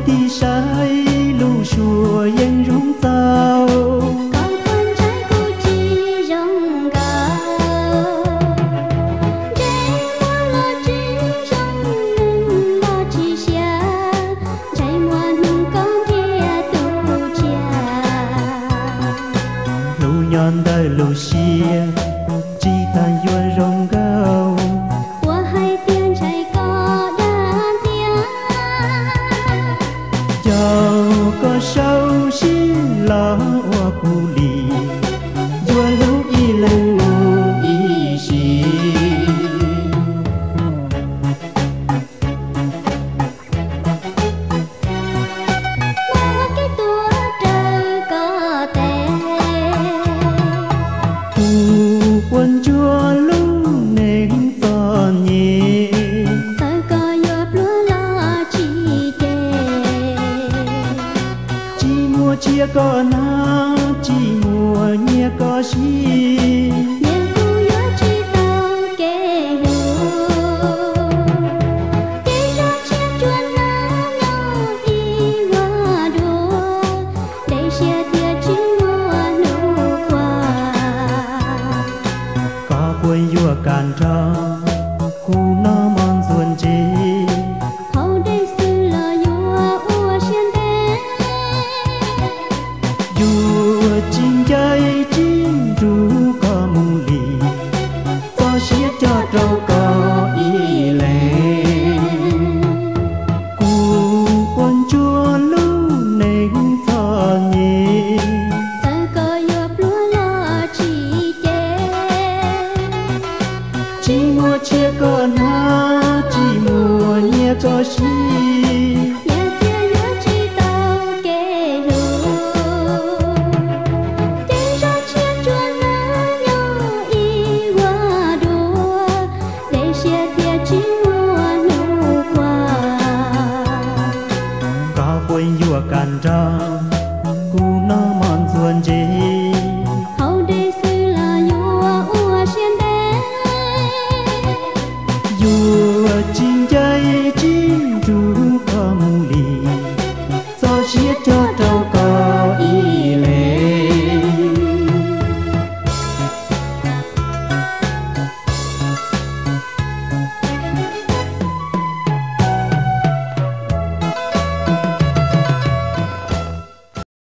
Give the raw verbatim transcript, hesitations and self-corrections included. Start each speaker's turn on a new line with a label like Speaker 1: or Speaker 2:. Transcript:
Speaker 1: thì sai lù xùa yên rung tao
Speaker 2: con con trai cô chi rong gà trái mua lo chi rong nâng lo chi xa trái mua nung con kia tu cha
Speaker 1: lù nhon đời lù xia chỉ ta yuan rong gao
Speaker 2: của hai tiếng trái có đàn tiếng
Speaker 1: giàu có sâu xin lo hoa cu lì yuan lù y lần ngủ y xì
Speaker 2: qua cái tua trời có tè
Speaker 1: quân chúa lúc nên còn nhẹ
Speaker 2: tới có dọc lúa lo chi kề
Speaker 1: chỉ mua chia có na chỉ mua nhẹ có xí
Speaker 2: nhẹ cu gió chi tao kề hù kề ra chiếc chuồn na nhau y hoa đùa để xe thiệt chi mua nụ qua
Speaker 1: có quên vua càn trò khu nó mòn ruồn chi
Speaker 2: hậu đây sư là vua ua xiên đế
Speaker 1: vua chim chơi chim ru có mù lì có xiết cho trâu có y lệ cu quân chúa lúc nên thọ nhị
Speaker 2: tới có dọc lúa lo chi kề
Speaker 1: chỉ mua chia có na chỉ mua nhẹ có xí
Speaker 2: nhà chia gió chi tao kề hù kề ra chiếc chuồn na nhau y hoa đùa để xe thiệt chi mua nụ qua
Speaker 1: có quên vua càn trò cu nó mòn ruồn chi
Speaker 2: hậu đây sư là vua ua xiên đế
Speaker 1: vua chim chơi chim